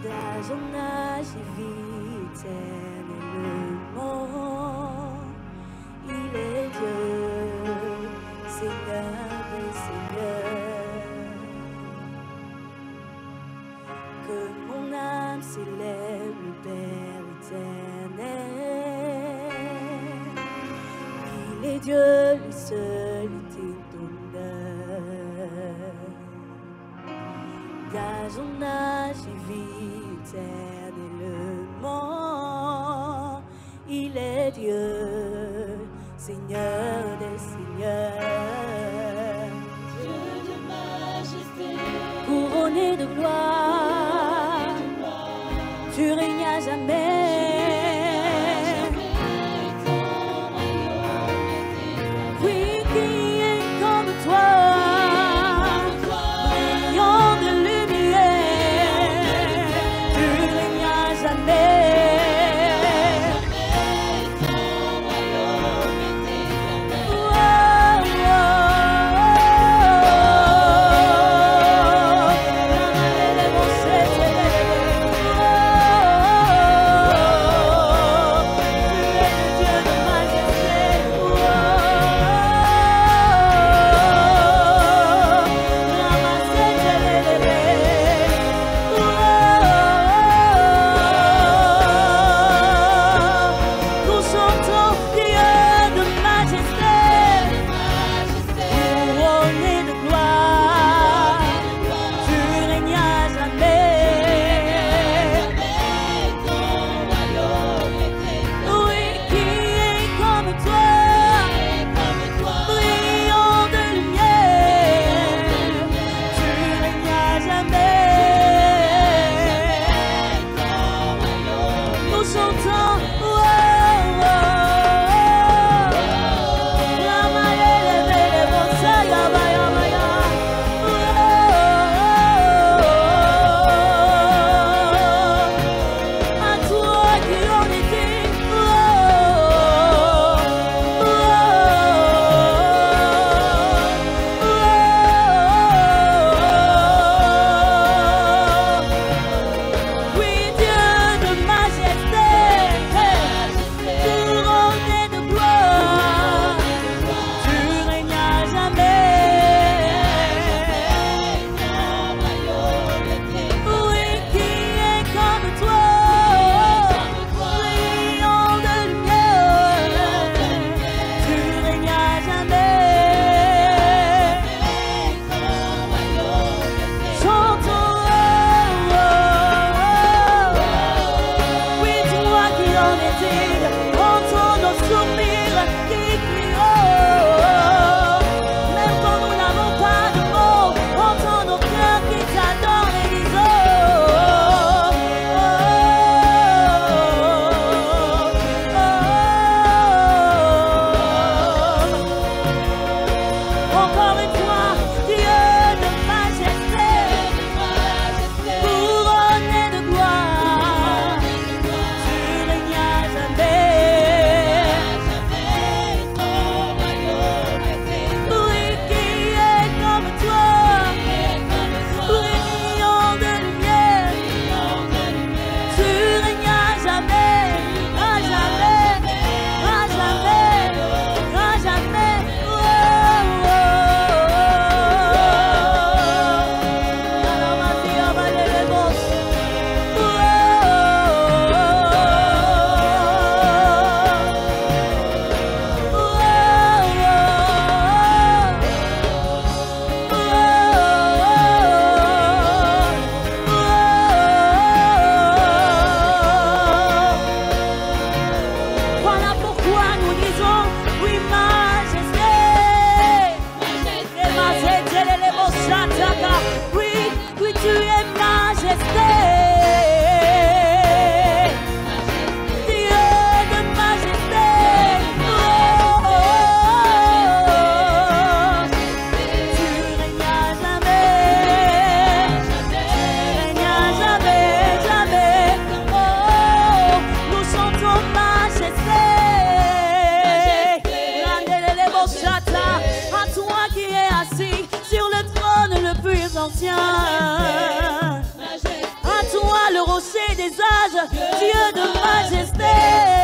Dans son âge vite éternellement, il est Dieu, Seigneur des Seigneurs. Que mon âme célèbre le Père éternel. Il est Dieu, le seul étonneur. Dans son âge vit éternellement. Il est Dieu, Seigneur des Seigneurs. Dieu de majesté, Couronné de gloire, tu règnes à jamais. Oui, qui est comme toi, brillant de lumière, tu règnes à jamais. Dieu de majesté.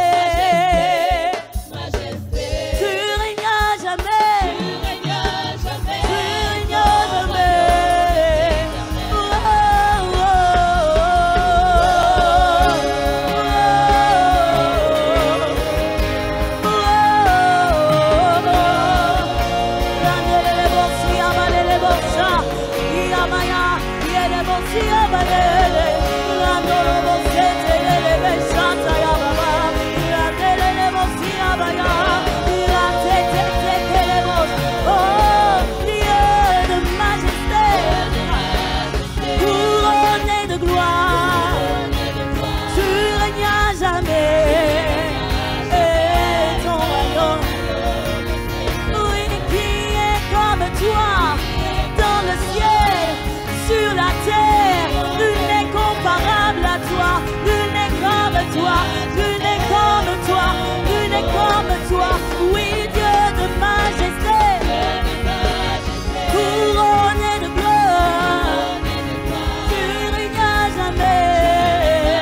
Tu règnes à jamais. Tu règnes à jamais. Oh, oh, oui, Dieu de majesté, couronné de gloire, tu règnes à jamais.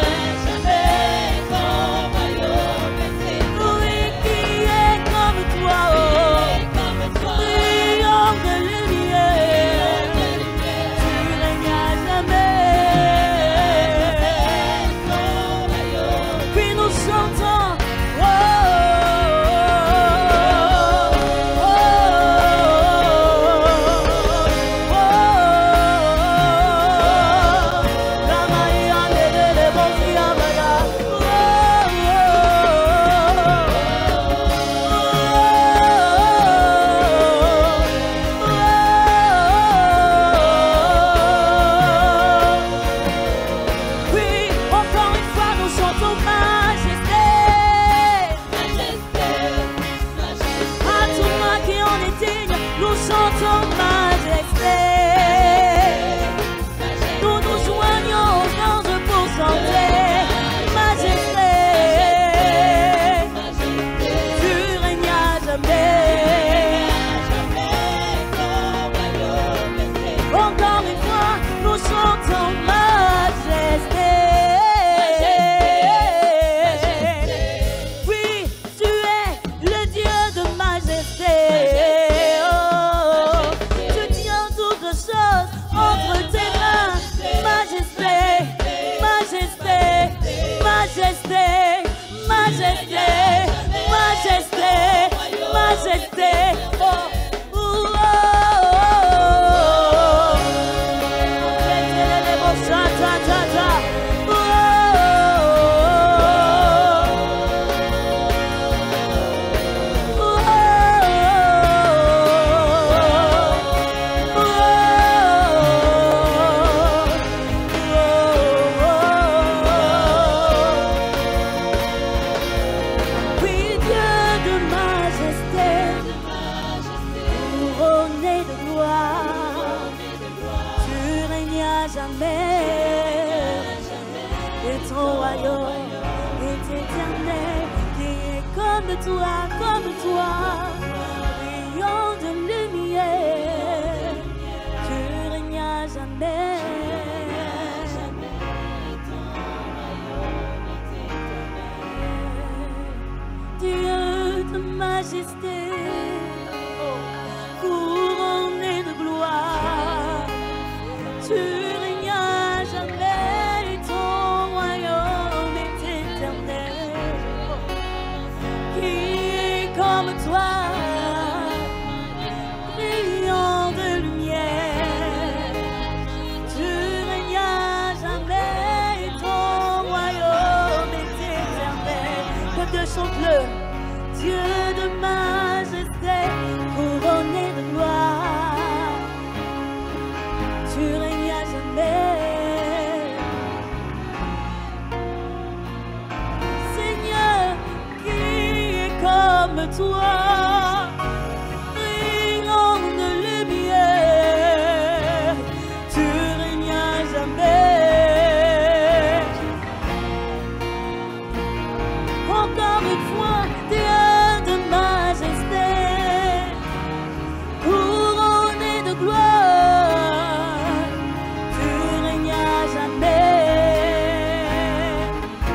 Oui, qui est comme toi, oh, triomphe de lumière, tu règnes à jamais. Puis nous chantons, oh, comme toi, rayon de lumière, tu règnes à jamais. Dieu de majesté, couronné de gloire, tu règnes à jamais, ton royaume est éternel. Qui est comme toi, rayon de lumière, tu règnes à jamais, ton royaume est éternel. Peuple, chante-le. Dieu de majesté, couronné de gloire, tu règnes à jamais. Seigneur, qui est comme toi, rayon de lumière, tu règnes à jamais. Encore une fois, Dieu de majesté, couronné de gloire, tu règnes à jamais.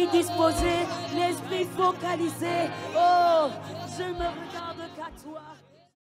disposé, l'esprit focalisé. Oh, je me regarde qu'à toi.